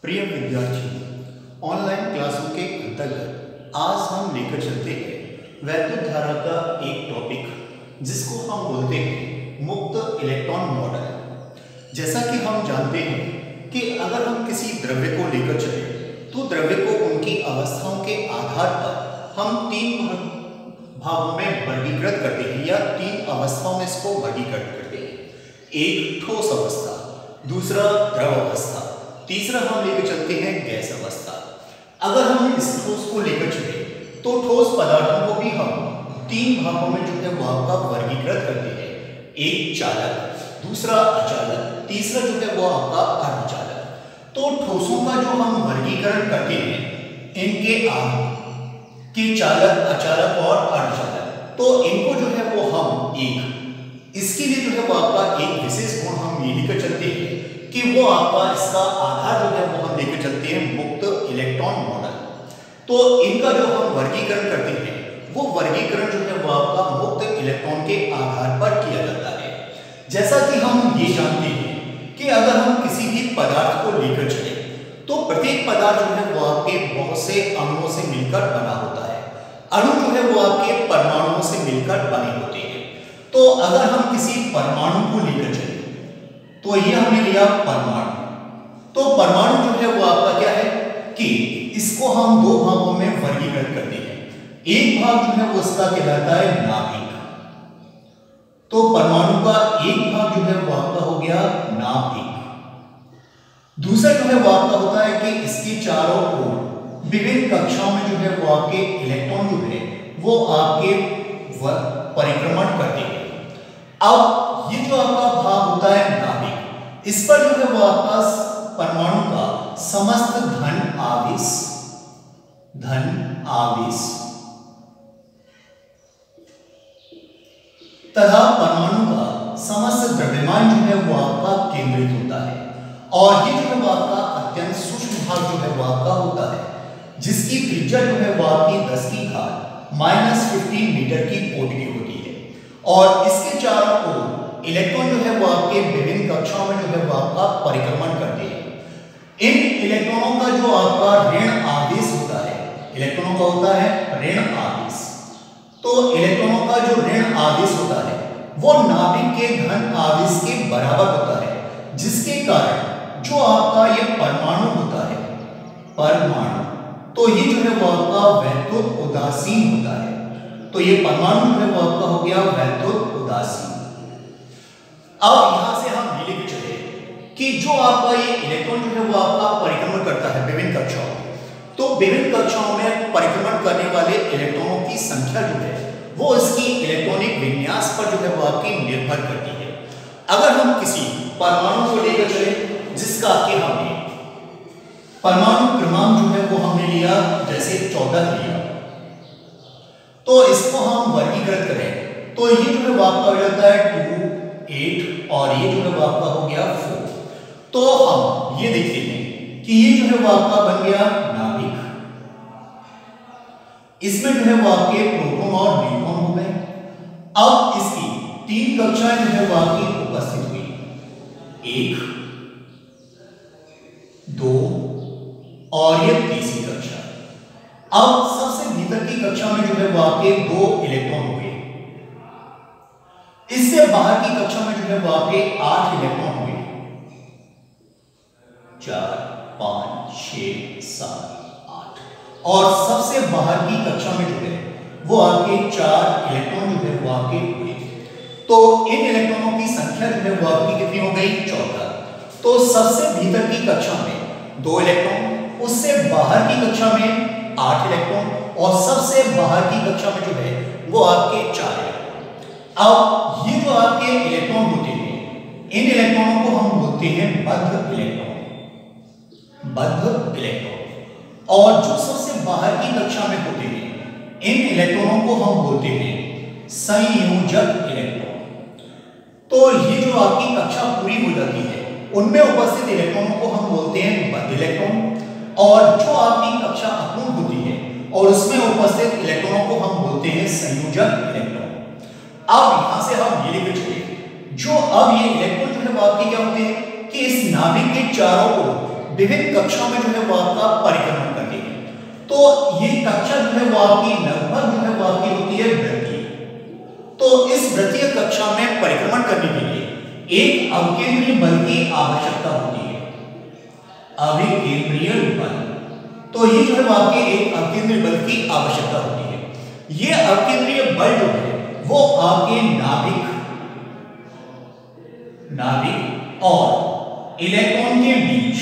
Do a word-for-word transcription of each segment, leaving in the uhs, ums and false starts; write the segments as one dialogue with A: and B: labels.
A: प्रिय विद्यार्थी, ऑनलाइन क्लासों के अंतर्गत आज हम लेकर चलते हैं वैद्युत धारा का एक टॉपिक जिसको हम बोलते हैं मुक्त इलेक्ट्रॉन मॉडल। जैसा कि हम जानते हैं कि अगर हम किसी द्रव्य को लेकर चले तो द्रव्य को उनकी अवस्थाओं के आधार पर हम तीन भागों में वर्गीकृत करते हैं या तीन अवस्थाओं में इसको वर्गीकृत करते हैं। एक ठोस अवस्था, दूसरा द्रव अवस्था, तीसरा हम लेकर चलते हैं गैस अवस्था। अगर हम इस ठोस को लेकर चले तो ठोस पदार्थों को भी हम तीन भागों में जो है वह का वर्गीकृत करते हैं। एक चालक, दूसरा अचालक, तीसरा जो है वो आपका अर्धचालक। तो ठोसों का जो हम वर्गीकरण करते हैं इनके आगे के चालक, अचालक और अर्धचालक, तो इनको जो है वो हम एक इसके लिए जो है वो आपका एक विशेष गुण हम ये लेकर चलते हैं कि वो आपका इसका आधार जो है वो हम लेकर चलते हैं मुक्त इलेक्ट्रॉन मॉडल। तो इनका जो हम वर्गीकरण करते हैं वो वर्गीकरण जो है वो आपका मुक्त इलेक्ट्रॉन के आधार पर किया जाता है। जैसा कि हम ये जानते हैं कि अगर हम किसी भी पदार्थ को लेकर चले तो प्रत्येक पदार्थ जो है वो आपके बहुत से अणुओं से मिलकर बना होता है। अणु जो है वो आपके परमाणुओं से मिलकर बने होते हैं। तो अगर हम किसी परमाणु को लेकर चले तो ये हमने लिया परमाणु। तो परमाणु जो है वो आपका क्या है कि इसको हम दो भागों में वर्गीकृत करते हैं। एक भाग जो है वो इसका कहलाता है नाभिक। तो परमाणु का एक भाग जो है वो आपका हो गया नाभिक। दूसरा जो है वो आपका होता है कि इसके चारों ओर विभिन्न कक्षाओं में जो है वो आपके इलेक्ट्रॉन जो है वो आपके परिक्रमण करते हैं। अब ये जो आपका भाग होता है नाभिक, इस पर जो है वो आपका परमाणु का समस्त धन आवेश धन आवेश तथा परमाणु का समस्त द्रव्यमान जो है वो आपका केंद्रित होता है। और ये जो है वो आपका अत्यंत सूक्ष्म भाग जो है वो आपका होता है जिसकी त्रिज्या जो है वो आपकी दस की घात माइनस फिफ्टीन मीटर की कोटि की होती है। और इसके चारों ओर इलेक्ट्रॉन जो है वो आपके विभिन्न कक्षाओं में जो है वो आपका परिक्रमण करते हैं। इन इलेक्ट्रॉनों का जो आपका ऋण आवेश होता है, इलेक्ट्रॉनों का होता है ऋण आवेश। तो इलेक्ट्रॉनों का जो ऋण आवेश होता है वो नाभिक के धन आवेश के बराबर होता है, जिसके कारण जो आपका ये परमाणु होता है परमाणु तो ये जो है वो आपका वैद्युत उदासीन होता है। तो ये परमाणु जो है वो आपका हो गया वैद्युत उदासीन। अब यहां से हम ये लेकर चले कि जो आपका ये इलेक्ट्रॉन जो है वो आपका परिक्रमण करता है विभिन्न कक्षाओं में, तो विभिन्न कक्षाओं में परिक्रमण करने वाले इलेक्ट्रॉनों की संख्या जो है वो इसकी इलेक्ट्रॉनिक विन्यास पर जो है वो आपकी निर्भर करती है। अगर हम किसी परमाणु को लेकर चले जिसका कि हमने परमाणु क्रमांक जो है वो हमने लिया जैसे चौदह लिया, तो इसको हम वर्गीकृत करें तो ये जो है वो आपका हो जाता है टू एट और ये जो है वो आपका हो गया फोर। तो हम ये देखते हैं कि ये जो है वो आपका बन गया नाभिक। इसमें जो है वो आपके प्रोटॉन और न्यूट्रॉन हो गए। अब इसकी तीन कक्षाएं जो है वो आपकी उपस्थित हुई, एक, दो और ये तीसरी कक्षा। अब सबसे भीतर की कक्षा में जो है वो आपके दो इलेक्ट्रॉन हुए। इससे बाहर की कक्षा में जो है वो आपके आठ इलेक्ट्रॉन हुए, चार, पांच, छह, सात, आठ। और सबसे बाहर की कक्षा में जो है वो आपके चार इलेक्ट्रॉन जो है वो आपके हुए। तो इन इलेक्ट्रॉनों की संख्या जो है वो आपकी कितनी हो गई? चौदह। तो सबसे भीतर की कक्षा में दो इलेक्ट्रॉन, उससे बाहर की कक्षा में आठ इलेक्ट्रॉन और सबसे बाहर की कक्षा में जो है वो आपके चार इलेक्ट्रॉन। अब ये जो आपके इलेक्ट्रॉन होते हैं इन इलेक्ट्रॉनों को हम बोलते हैं बद्ध इलेक्ट्रॉन, बद्ध इलेक्ट्रॉन। और जो सबसे बाहर की कक्षा में होते हैं इन इलेक्ट्रॉनों को हम बोलते हैं संयोजक इलेक्ट्रॉन। तो ये जो आपकी कक्षा पूरी हो जाती है उनमें उपस्थित इलेक्ट्रॉनों को हम बोलते हैं बद्ध इलेक्ट्रॉन, और जो आपकी कक्षा अपूर्ण होती है और उसमें उपस्थित इलेक्ट्रॉनों को हम बोलते हैं संयोजक इलेक्ट्रॉन। अब यहां से हम ये लेकर चले जो अब ये इलेक्ट्रॉन जो है वो आपके क्या होते हैं कि इस नाभिक के चारों ओर विभिन्न कक्षाओं में जो है वो आपका परिक्रमण करती है। तो ये कक्षा जो है वो आपकी लगभग जो है वो आपकी होती है वृत्तीय। तो इस वृत्तीय कक्षा में परिक्रमण करने के लिए एक अवकेंद्रीय बल की आवश्यकता होती है, अभिकेंद्रीय बल। तो ये जो है वो आपके एक अवकेंद्रीय बल की आवश्यकता होती है। ये अवकेंद्रीय बल जो है वो आपके नाभिक नाभिक और इलेक्ट्रॉन के बीच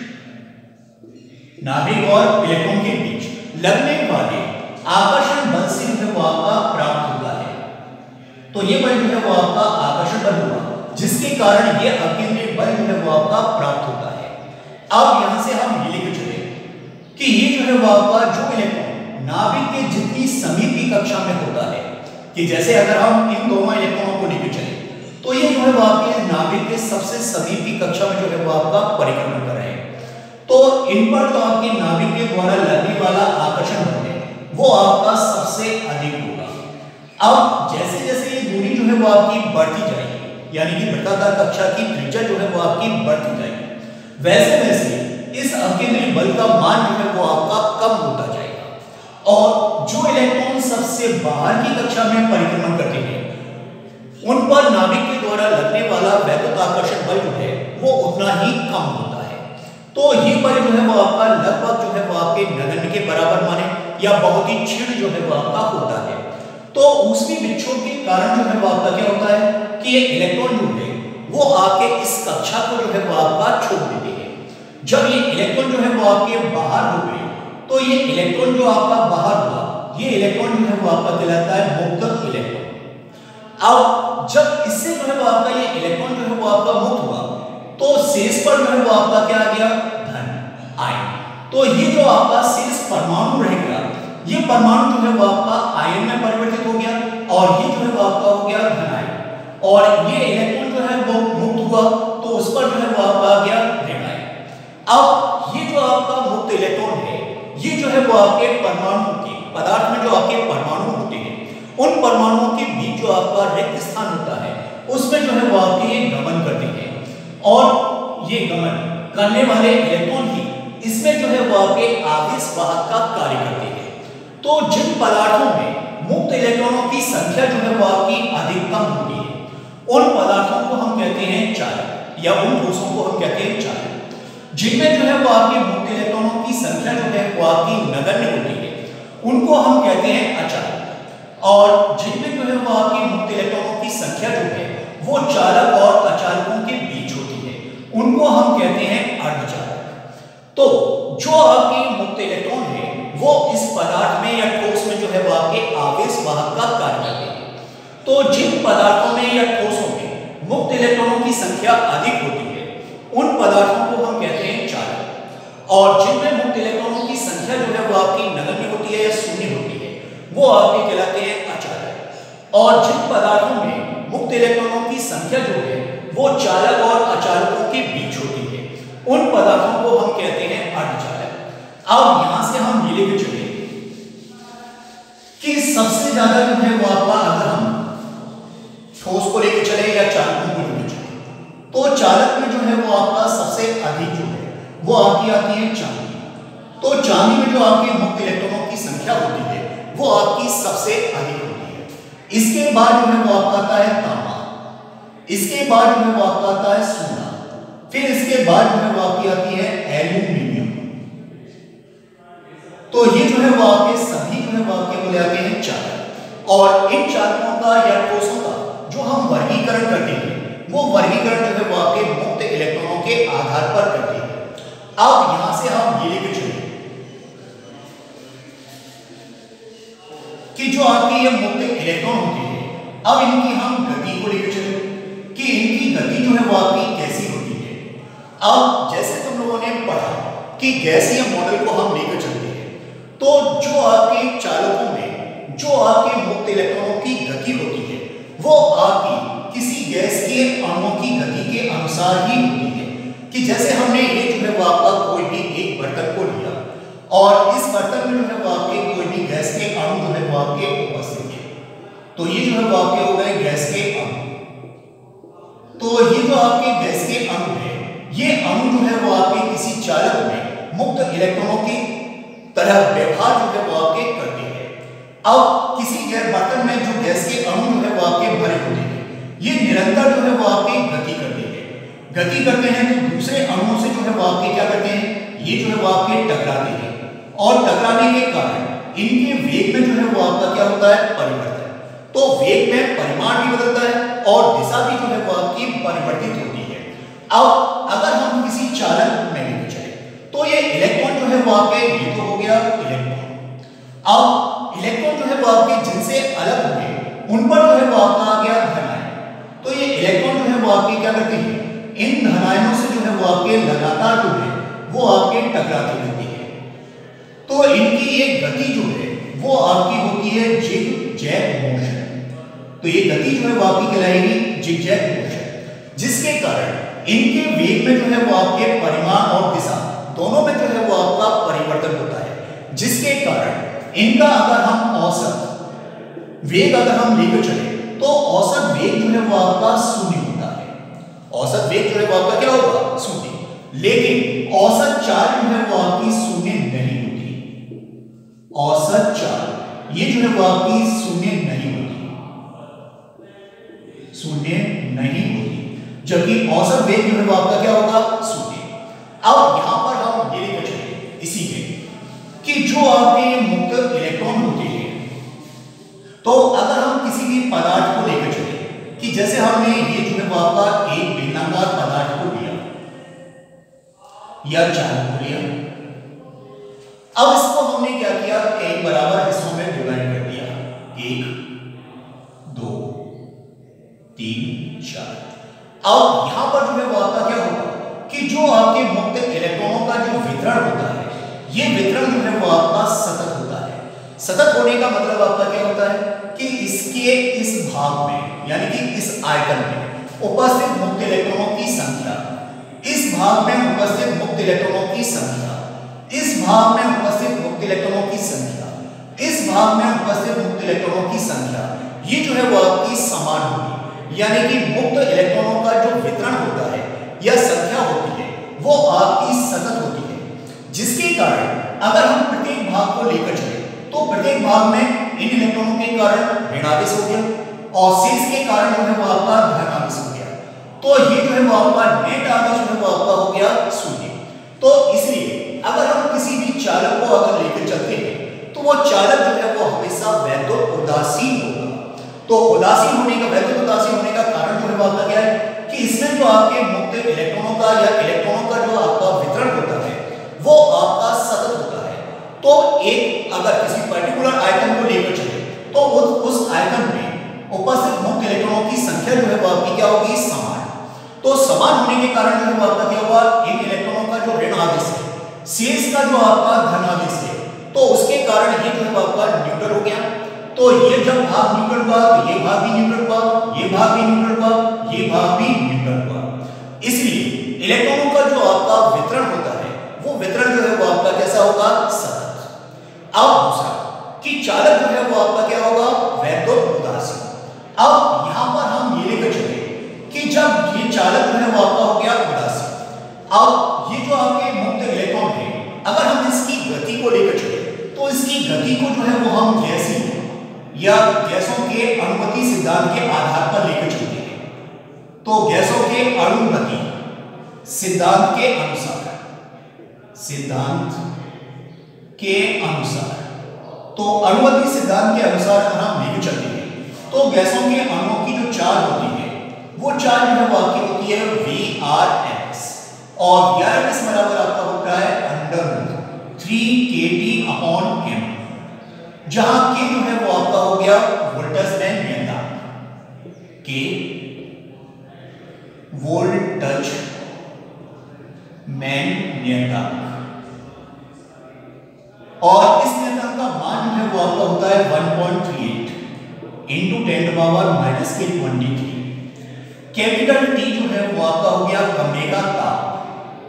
A: नाभिक और इलेक्ट्रॉन के बीच लगने वाले आकर्षण बल से जो है वो आपका प्राप्त होता है। तो ये बल जो है वो आपका आकर्षण बल हुआ, जिसके कारण ये अवकेंद्रीय बल जो है वो आपका प्राप्त होता है। अब यहां से हम ये लिख चुके कि ये जो है वो आपका जो इलेक्ट्रॉन नाभिक के जितनी समीप की कक्षा में होता है, कि जैसे अगर हम इन दोनों इलेक्ट्रॉनों को लेकर चले तो ये जो है वो आपके नाभिक के सबसे समीप की कक्षा में जो है वो आपका परिक्रमण कर रहे हैं। तो इन पर जो आपके नाभिक के द्वारा लगने वाला आकर्षण बल है वो आपका सबसे अधिक होगा। अब जैसे जैसे ये दूरी जो है वो आपकी बढ़ती जाएगी, यानी कि वृत्ताकार कक्षा की त्रिज्या जो है वो आपकी बढ़ती जाएगी, वैसे वैसे इस अवकेंद्रीय बल का मान जो है वो आपका कम होता जाएगा। और जो इलेक्ट्रॉन सबसे बाहर की कक्षा में परिक्रमण करते हैं उन पर नाभिक के द्वारा लगने वाला वैद्युत आकर्षण बल जो है वो उतना ही कम होता है। तो ये बल जो है वो आपका लगभग जो है वो आपके नगण्य के बराबर माने या बहुत ही क्षीण जो है वो आपका होता है। तो ऊष्मीय विक्षोभ के कारण जो है वो आपका क्या होता है कि ये इलेक्ट्रॉन जो है वो आके इस कक्षा को जो है वो आपका छोड़ देते हैं। जब ये इलेक्ट्रॉन जो है वो आपके बाहर हो गए तो ये इलेक्ट्रॉन जो आपका बाहर हुआ, ये इलेक्ट्रॉन जो है वो आपका कहलाता है मुक्त इलेक्ट्रॉन। अब जब इससे जो है वो आपका ये इलेक्ट्रॉन जो है वो आपका मुक्त हुआ तो शेष पर जो है वो आपका क्या आ गया, धन आयन। तो ये जो आपका शेष परमाणु रह गया, ये परमाणु जो है वो आपका आयन में परिवर्तित हो गया और ये जो है वो आपका हो गया धन आयन। और ये इलेक्ट्रॉन जो है वो मुक्त हुआ तो उस पर जो है वो आपका आ गया ऋण आयन। अब ये जो आपका मुक्त इलेक्ट्रॉन है ये जो है वो आपके परमाणु के पदार्थ में जो आपके परमाणु होते हैं उन परमाणुओं के बीच जो आपका रिक्त स्थान होता है उसमें जो है वो आपके ये गमन करते हैं। और ये गमन करने वाले इलेक्ट्रॉन ही इसमें जो है वो आपके आवेश वाहक का कार्य करते हैं। तो जिन पदार्थों में मुक्त इलेक्ट्रॉनों की संख्या जो है वो आपकी अधिकतम होती है उन पदार्थों को हम कहते हैं चालक, या उन ठोसों को हम कहते हैं चालक। जिनमें जो है वो आपके मुक्त इलेक्ट्रॉनों की संख्या जो है वो आपकी नगण्य होती है उनको हम कहते हैं अचालक। और जिनमें जो है वो आपकी मुक्त इलेक्ट्रॉनों की संख्या जो है वो चालक और अचालकों के बीच होती है उनको हम कहते हैं अर्धचालक। तो जो आपकी मुक्त इलेक्ट्रॉन है वो इस पदार्थ में या ठोस में जो है वो आपके आवेश वाहक का कार्य करते हैं। तो जिन पदार्थों में या ठोसों में मुक्त इलेक्ट्रॉनों की संख्या अधिक होती है उन पदार्थों को हम कहते हैं चालक। और जिनमें मुक्त इलेक्ट्रॉनों की संख्या जो है वो आपकी नगण्य होती है या शून्य होती है वो आपके कहलाते हैं अचालक। और जिन पदार्थों में मुक्त इलेक्ट्रॉनों की संख्या जो है वो चालक और अचालकों के बीच होती है उन पदार्थों को हम कहते हैं अर्धचालक। अब यहां से हम ये लेके चले कि सबसे ज्यादा जो है वो आपका अगर हम ठोस को लेके चले या चालकों को लेके चले तो चालक में जो है वो आपका सबसे अधिक जो है वो आपकी आती है चांदी। तो चांदी में जो आपके मुक्त इलेक्ट्रॉनों की संख्या होती है वो आपकी सबसे अधिक होती है। इसके बाद जो है वो आपका आता है तांबा, इसके बाद जो है वो आपका आता है सोना, फिर इसके बाद जो है वो आपकी आती है एल्यूमिनियम। तो ये जो है वो आपके सभी जो है वो आपके बोले आते हैं चालक। और इन चालकों का या ठोसों का जो हम वर्गीकरण करते हैं वो वर्गीकरण जो है वो आपके मुक्त इलेक्ट्रॉनों के आधार पर करते हैं। अब यहां से हम ये लेके चले कि जो आपके ये मुक्त इलेक्ट्रॉन होते हैं अब इनकी हम गति को लेकर चले कि इनकी गति जो है वो आपकी कैसी होती है। अब जैसे तुम लोगों ने पढ़ा कि गैसीय मॉडल को हम लेकर चलते हैं तो जो आपके चालकों में जो आपके मुक्त इलेक्ट्रॉनों की गति होती है वो आपकी किसी गैस के अणुओं की गति के अनुसार ही होती है। कि जैसे हमने ये जो है वो आपका कोई भी एक बर्तन को लिया और इस बर्तन में जो है वो आपके कोई भी गैस के अणु जो है वो आपके उपस्थित है, तो ये जो है वो आपके हो गए गैस के अणु। तो ये जो आपके गैस के अणु है ये अणु जो है वो आपके किसी चालक में मुक्त इलेक्ट्रॉनों की तरह व्यवहार जो है वो आपके करते हैं। अब किसी गैस बर्तन में जो गैस के अणु जो है वो आपके भरे होते हैं, ये निरंतर जो है वो आपकी गति करते हैं। गति करते हैं तो दूसरे अणुओं से जो है वो आपके क्या करते हैं, ये जो है वो आपके टकराते हैं और टकराने के कारण इनके वेग में जो है वो आपका क्या होता है, परिवर्तन। तो वेग में परिमाण भी बदलता है और दिशा भी जो है वो आपकी परिवर्तित होती है। अब अगर हम किसी चालक में लेके चले तो ये इलेक्ट्रॉन जो है वो आपके, ये तो हो गया इलेक्ट्रॉन। अब इलेक्ट्रॉन जो है वो आपके जिनसे अलग हुए उन पर जो है वो आपका आ गया धन आयन। तो ये इलेक्ट्रॉन जो है वो आपके क्या करते हैं, इन धन आयनों से जो है वो आपके लगातार जो है वो आपके टकराती रहती है। तो इनकी एक गति जो है वो आपकी होती है जिग जैग मोशन। तो ये गति जो है वो आपकी कहलाएगी जिग जैग मोशन, जिसके कारण इनके वेग में जो है वो आपके परिमाण और दिशा दोनों में जो है वो आपका परिवर्तन होता है, जिसके कारण इनका अगर हम औसत वेग अगर हम लेकर चले तो औसत वेग जो है वो आपका शून्य होता है। औसत वेग जो है वो आपका क्या होगा, शून्य। लेकिन औसत चाल जो है वो आपकी शून्य नहीं होती। औसत चाल ये जो है वो आपकी शून्य नहीं होती, शून्य नहीं होती, जबकि औसत वेग जो है वो आपका क्या होगा, शून्य। अब यहां पर हम ये लेकर चले इसी में कि जो आपके मुक्त इलेक्ट्रॉन होते हैं, तो अगर हम किसी भी पदार्थ को लेकर चले कि जैसे हमने ये जो है वो आपका एक बेलनाकार पदार्थ को लिया या चालक को लिया, अब इसको हमने क्या किया, कई बराबर हिस्सों में डिवाइड कर दिया, एक दो तीन चार। अब यहां पर जो है वो आपका क्या होगा कि जो आपके मुक्त इलेक्ट्रॉनों का जो वितरण होता है, ये वितरण जो है वो आपका सतत होता है। सतत होने का मतलब आपका क्या होता है कि इसके इस भाग में यानी कि इस आयतन में उपस्थित मुक्त इलेक्ट्रॉनों की संख्या, इस भाग में उपस्थित मुक्त इलेक्ट्रॉनों की संख्या, इस भाग में उपस्थित मुक्त इलेक्ट्रॉनों की संख्या, इस भाग में उपस्थित मुक्त इलेक्ट्रॉनों की संख्या, ये जो है वो आपकी समान होगी। यानी कि मुक्त इलेक्ट्रॉनों का जो वितरण होता है या संख्या होती है वो आपकी सतत होती है, जिसके कारण अगर हम प्रत्येक भाग को लेकर चले तो प्रत्येक भाग में इन इलेक्ट्रॉनों के कारण ऋणावेश हो गया और शेष के कारण जो है वो आपका धनावेश हो गया। तो ये जो है वो आपका नेट आवेश जो है वो आपका हो गया शून्य। तो इसलिए अगर हम किसी भी चालक को अगर लेकर चलते हैं तो वो चालक जो है वो हमेशा वैद्युत उदासीन होगा। तो उदासीन होने का वैद्युत उदासीन होने का कारण जो है वो आपका क्या है कि इसमें जो आपके मुक्त इलेक्ट्रॉनों का या इलेक्ट्रॉनों का जो आपका वितरण होता है वो आपका सतत होता है। तो एक अगर किसी पर्टिकुलर आयतन को लेकर चले तो उस उस आयतन में उपस्थित मुक्त इलेक्ट्रॉनों की संख्या जो है वो आपकी क्या होगी, समान। तो समान होने के कारण जो है वो आपका क्या होगा, इन इलेक्ट्रॉनों का जो ऋण आवेश है, शेष का जो आपका धन आवेश है, तो उसके कारण ये जो है वो आपका न्यूट्रल हो गया। तो ये जब भाग न्यूट्रल हुआ तो ये भाग भी न्यूट्रल हुआ, ये भाग भी न्यूट्रल हुआ, ये भाग भी न्यूट्रल हुआ। इसलिए इलेक्ट्रॉनों का जो आपका वितरण होता है वो वितरण जो है वो आपका कैसा होगा, सतत। अब दूसरा कि चालक जो है वो आपका क्या होगा, वैद्युत उदासीन। अब यहां पर हम ये लेकर चले कि जब ये चालक जो है वो आपका हो गया उदासीन, अब ये जो आपके मुक्त इलेक्ट्रॉन है अगर हम इसकी गति को लेकर चले तो इसकी गति को जो है वो हम गैसीय या गैसों के अणुगति सिद्धांत के आधार पर लेकर चलते हैं। तो गैसों के अणुगति सिद्धांत के अनुसार सिद्धांत के अनुसार तो अणुगति सिद्धांत के अनुसार अगर हम लेकर चलते हैं तो गैसों के अणुओं की जो चार्ज होती है वो चार्ज जो है वो आपकी होती है वी आर एक्स और वी आर एक्स बराबर आपका होता है under root three k T upon m, जहां के जो है वो आपका हो गया वोल्टेज में नियतांक, के वोल्टेज में नियतांक, और इस नियतांक का मान जो है वो आपका होता है one point three eight into ten to power minus के ट्वेंटी थ्री। कैपिटल टी जो है वो आपका हो गया कमरे का ताप,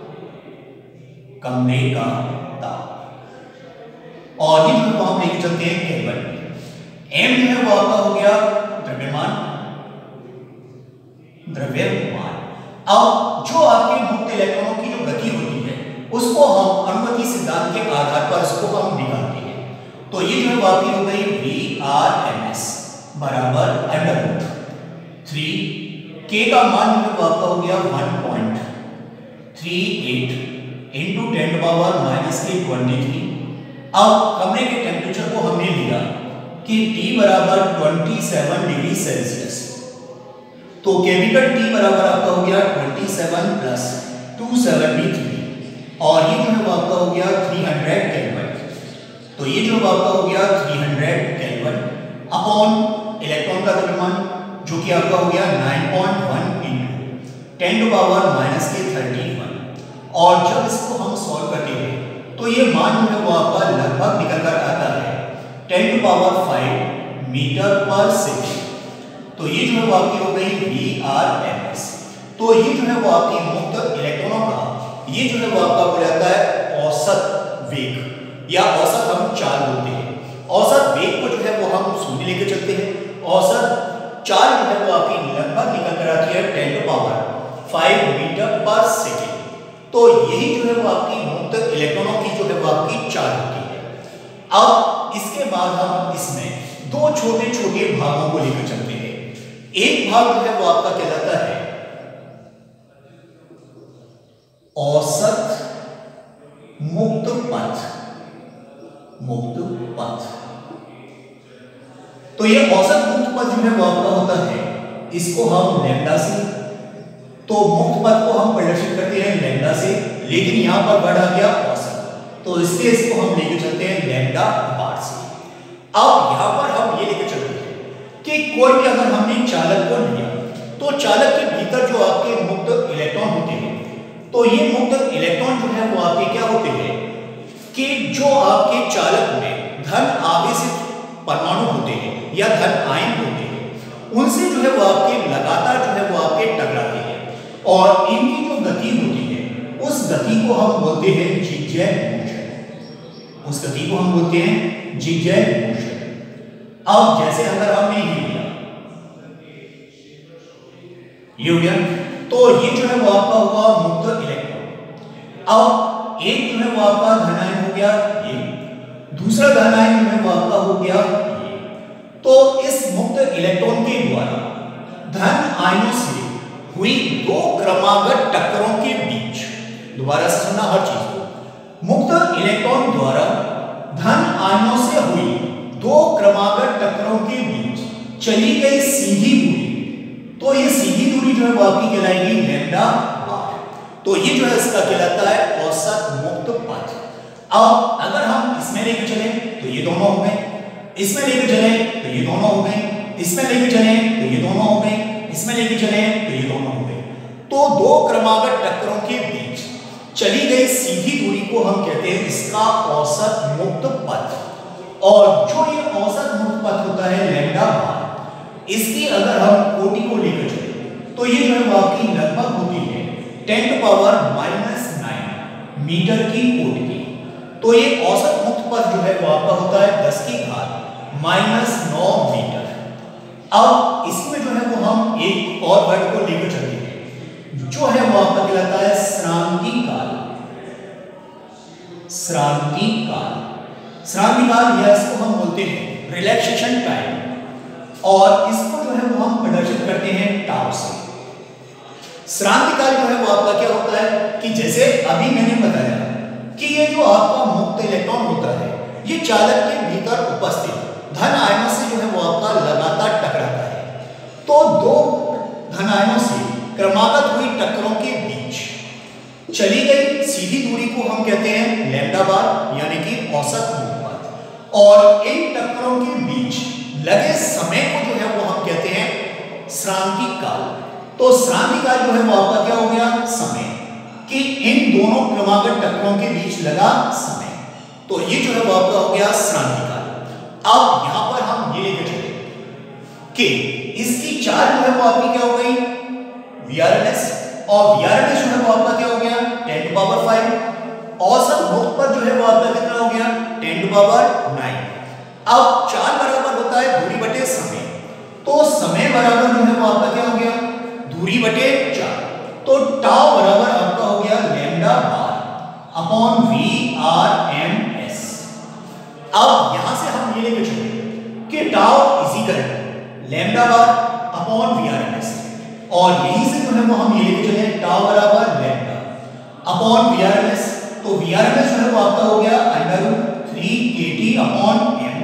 A: कमरे का ताप, और ये जो हम लेके चलते हैं केल्विन में। एम जो है वो आपका हो गया द्रव्यमान, द्रव्यमान अब जो आपके मुक्त इलेक्ट्रॉनों की जो गति होती है उसको हम अनुगति सिद्धांत के आधार पर इसको हम निकालते हैं। तो ये जो है वो आपकी हो गई वी आर एम एस बराबर अंडर रूट थ्री, के का मान जो है वो आपका हो गया one point three eight into ten power minus के ट्वेंटी थ्री। अब कमरे के टेम्परेचर को हमने लिया कि T बराबर सत्ताईस डिग्री सेल्सियस, तो कैपिटल T बराबर आपका हो गया सत्ताईस प्लस दो सौ तिहत्तर और ये जो है वो आपका हो गया तीन सौ केल्विन। तो ये जो आपका हो गया तीन सौ केल्विन अपॉन इलेक्ट्रॉन का द्रव्यमान जो कि आपका हो गया नौ point one into ten to power minus के इकतीस। और जब इसको हम सॉल्व करते हैं तो ये मान जो है वो आपका लगभग निकल कर आता है ten to power five metre per second. तो ये जो है वो आपकी हो गई वी आर एम एस। तो ये जो है वो आपकी मुक्त इलेक्ट्रॉनों का ये जो है वो आपका हो जाता है औसत वेग या औसत हम चाल बोलते हैं। औसत वेग को जो है वो हम शून्य लेकर चलते हैं। औसत चाल जो है वो आपकी लगभग निकल कर आती है ten to power five metre per second. तो यही जो है वो आपकी मुक्त इलेक्ट्रॉनों की जो है वो आपकी चाल होती है। अब इसके बाद हम इसमें दो छोटे छोटे भागों को लेकर चलते हैं। एक भाग जो है वो आपका कहलाता है औसत मुक्त पथ। मुक्त पथ तो ये औसत मुक्त पथ जो है वो आपका होता है, इसको हम लैम्डा से, तो मुक्त पथ को हम प्रदर्शित करते हैं लैम्डा से, लेकिन यहां पर वर्ड आ गया औसत, तो इसलिए इसको हम लेकर चलते हैं लैम्डा बार से। अब यहां पर हम ये लेकर चलते हैं कि कोई भी अगर हमने चालक को लिया तो चालक के भीतर जो आपके मुक्त इलेक्ट्रॉन होते हैं, तो ये मुक्त इलेक्ट्रॉन जो है वो आपके क्या होते हैं कि जो आपके चालक में धन आवेशित परमाणु होते हैं या धन आयन होते हैं, उनसे जो है वो आपके लगातार जो है वो आपके टकराते हैं और इनकी जो गति होती है उस गति को हम बोलते हैं जिगजैग मोशन। उस गति को हम बोलते हैं जिगजैग मोशन। अब जैसे अगर हमने ये लिया, ये हो गया, तो ये जो है वो आपका हुआ मुक्त इलेक्ट्रॉन। अब एक जो है वो आपका धन आयन हो गया, ये दूसरा धन आयन जो है वो आपका हो गया ये। तो इस मुक्त इलेक्ट्रॉन के द्वारा धन आयनों से हुई दो क्रमागत टक्करों के बीच, दोबारा से सुनना हर चीज को, मुक्त इलेक्ट्रॉन द्वारा धन आयनों से हुई दो क्रमागत टक्करों के बीच चली गई सीधी दूरी, तो ये सीधी दूरी जो है वो आपकी कहलाएगी लैम्डा बार। तो ये जो है इसका कहलाता है औसत मुक्त पथ। अब अगर हम इसमें लेकर चले तो ये दोनों हो गए, इसमें लेकर चले तो ये दोनों हो गए, इसमें लेकर चले तो ये दोनों हो गए, इसमें लेकर चले तो ये दोनों हो गए। तो दो क्रमागत टक्करों के बीच चली गई सीधी दूरी को हम कहते हैं इसका औसत मुक्त पथ। और जो ये औसत मुक्त पथ होता है लैम्डा बार, इसकी अगर हम कोटि को लेकर चले तो ये जो है वो आपकी लगभग होती है ten to power minus nine metre की कोटि की। तो ये औसत मुक्त पथ जो है वो आपका होता है दस की घात माइनस नौ मीटर। अब इसमें जो है वो हम एक और वर्ड को लेकर चलते हैं जो है वो आपका कहलाता है श्रांति काल। श्रांति काल, श्रांति काल या इसको हम बोलते हैं रिलैक्सेशन टाइम, और इसको जो है वो हम प्रदर्शित करते हैं टाउ से। श्रांति काल जो है वो आपका क्या होता है कि जैसे अभी मैंने बताया कि ये जो आपका मुक्त इलेक्ट्रॉन होता है ये चालक के भीतर उपस्थित धन आयनों से जो है वो आपका लगातार टकराता है। तो दो धन आयनों से क्रमागत हुई टक्करों के बीच चली गई सीधी दूरी को हम कहते हैं लैम्डा बार यानी कि औसत मुक्त पथ। और इन टक्करों के बीच लगे समय को जो है वो हम कहते हैं श्रांति काल। तो श्रांति काल जो है वो आपका क्या हो गया समय, कि इन दोनों क्रमागत टक्करों के बीच लगा समय, तो ये जो है वो आपका हो गया श्रांति काल। अब यहां पर हम ये लेकर चले कि इसकी चाल जो है वो आपकी क्या हो गई वीआरएस, और वीआरएस जो है वो आपका क्या हो गया टेन टू पावर फाइव। औसत मुक्त पथ जो है वो आपका कितना हो गया टेन टू पावर नाइन। अब चाल बराबर होता है दूरी बटे समय, तो समय बराबर जो है वो आपका क्या हो गया दूरी बटे चाल। तो टाउ बराबर आपका हो गया lambda bar upon V R M S. अब यहां से हम ये लेके चले कि tau is equal to lambda bar upon V R M S, और यहीं से जो है वो हम ये लेके चले टाउ बराबर lambda upon V R M S. तो वी आर एम एस जो है वो आपका हो गया under root three k T upon m,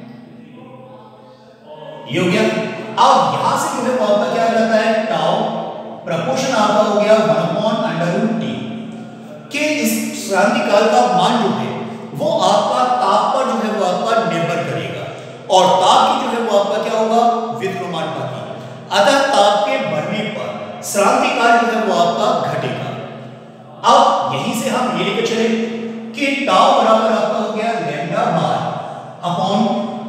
A: ये हो गया। अब यहां से जो है वो आपका क्या आ जाता है टाउ प्रोपोर्शन आपका हो गया one upon under root T के इस क्रांति काल का मान जो है वो आपका ताप पर जो है वो आपका निर्भर करेगा, और ताप की जो है वो आपका क्या होगा विद्युन्मानुपाती। अतः ताप के बढ़ने पर क्रांति काल जो है वो आपका घटेगा। अब यहीं से हम ये लेकर चले कि टाउ बराबर आपका हो गया lambda bar upon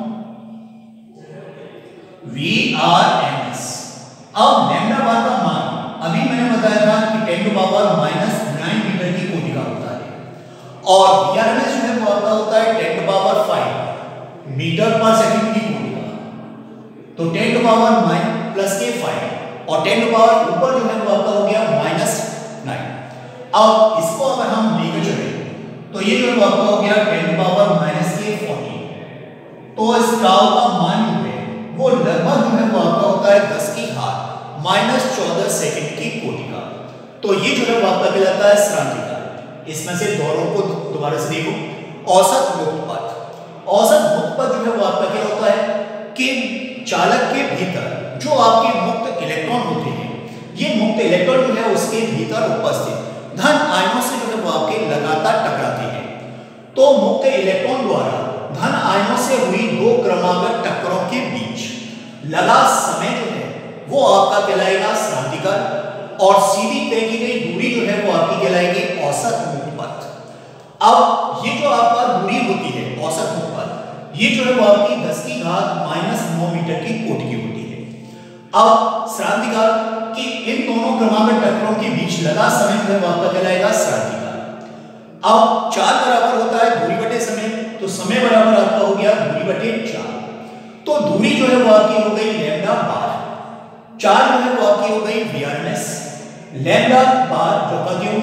A: V R M S. अब लैम्डा बार का मान अभी मैंने बताया था कि ten to power minus nine metre की कोटि का होता है, और वी आर एम एस जो है वो आपका होता है ten to power five metre per second की कोटि का। तो ten to power nine plus के फाइव और टेन टू पावर ऊपर जो है वो आपका हो गया माइनस नाइन। अब इसको अगर हम लेकर चले तो ये जो है वो आपका हो गया टेन टू पावर माइनस के फोर्टीन। तो इस टाउ का मान जो है वो लगभग जो है वो आपका होता है दस की घात माइनस चौदह सेकंड की कोटि का। तो ये जो है वो आपका कहलाता है क्रांति काल। इसमें से दोनों को दोबारा से देखो, औसत मुक्त पथ। औसत मुक्त पथ जो है वो आपका क्या होता है कि चालक के भीतर जो आपके मुक्त इलेक्ट्रॉन होते हैं, ये मुक्त इलेक्ट्रॉन जो है उसके भीतर उपस्थित धन आयनों से जो है वो आपके लगातार टकराते हैं। तो मुक्त इलेक्ट्रॉन द्वारा धन आयनों से हुई दो क्रमागत टक्करों के बीच लगा समय जो है वो आपका कहलाएगा क्रांति काल, और सीधी तय की गई दूरी जो है वो आपकी कहलाएगी औसत मुक्त पथ। अब ये जो आपका दूरी होती है औसत मुक्त पथ, ये जो है वो आपकी दस की घात माइनस नौ मीटर की कोटि की होती है। अब क्रांति काल कि इन दोनों क्रमागत टक्करों के बीच लगा समय जो है वो आपका कहलाएगा क्रांति काल। अब चार बराबर होता है दूरी बटे समय, तो समय बराबर आपका हो गया दूरी बटे चार। तो दूरी जो है वो आपकी हो गई लैम्डा बार, चार जो है वो आपकी हो गई V R M S, lambda bar जो का क्यों,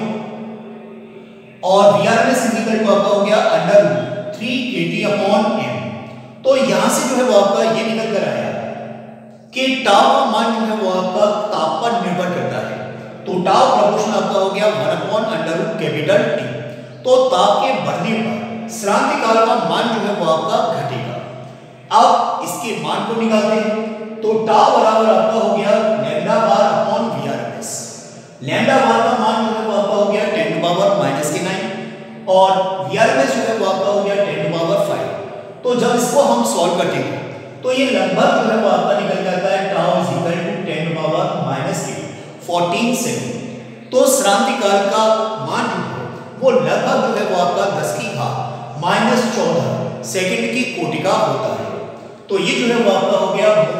A: और V R M S equal to आपका हो गया under root three k T upon m. तो यहां से जो है वो आपका ये निकल कर आया कि टाउ का मान जो है वो आपका ताप पर निर्भर करता है। तो टाउ प्रोपोर्शन आपका हो गया one upon under root capital T. तो ताप के बढ़ने पर क्रांति काल का मान जो है वो आपका घटेगा। अब इसके मान को निकालते हैं, तो टाउ बराबर आपका हो गया lambda bar upon V R M S. Lambda bar का मान जो है वो आपका हो गया टेन टू पावर माइनस के नाइन, और वी आर एम एस जो है वो आपका हो गया टेन टू पावर फाइव। तो जब इसको हम सॉल्व करते हैं तो ये लगभग जो है वो आपका निकल जाता है tau is equal to ten to power minus के फोर्टीन सेकंड। तो क्रांति काल का मान जो है वो लगभग जो है वो आपका दस की घात माइनस चौदह सेकंड की कोटि का होता है। तो ये जो है वो आपका हो गया